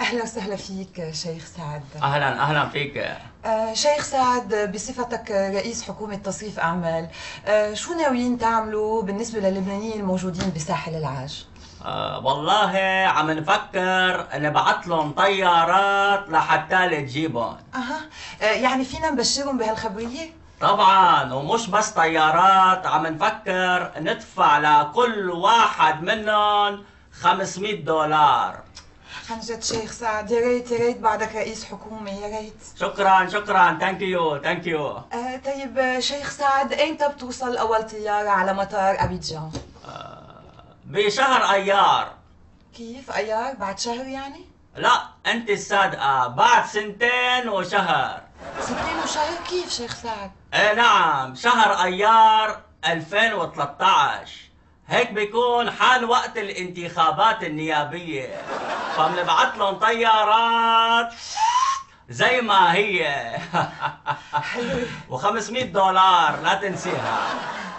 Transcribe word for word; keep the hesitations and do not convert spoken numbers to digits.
أهلا وسهلا فيك شيخ سعد. اهلا اهلا فيك. آه، شيخ سعد، بصفتك رئيس حكومة تصريف أعمال، آه، شو ناويين تعملوا بالنسبة للبنانيين الموجودين بساحل العاج؟ أه والله عم نفكر نبعث لهم طيارات لحتى تجيبهم. أها. آه، يعني فينا نبشرهم بهالخبرية؟ طبعا، ومش بس طيارات، عم نفكر ندفع لكل واحد منهم خمسمية دولار. عن جد شيخ سعد، يا ريت يا ريت بعدك رئيس حكومة، يا ريت. شكرا شكرا، ثانك يو ثانك يو. آه، طيب آه، شيخ سعد، ايمتى بتوصل أول طيارة على مطار أبيجان؟ بشهر ايار. كيف أيار؟ بعد شهر يعني؟ لا، انت الصادقة، بعد سنتين وشهر. سنتين وشهر؟ كيف شيخ سعد؟ ايه نعم، شهر ايار ألفين وثلاثة عشر، هيك بيكون حان وقت الانتخابات النيابية، فبنبعت لهم طيارات زي ما هي. حلو. و500 دولار لا تنسيها.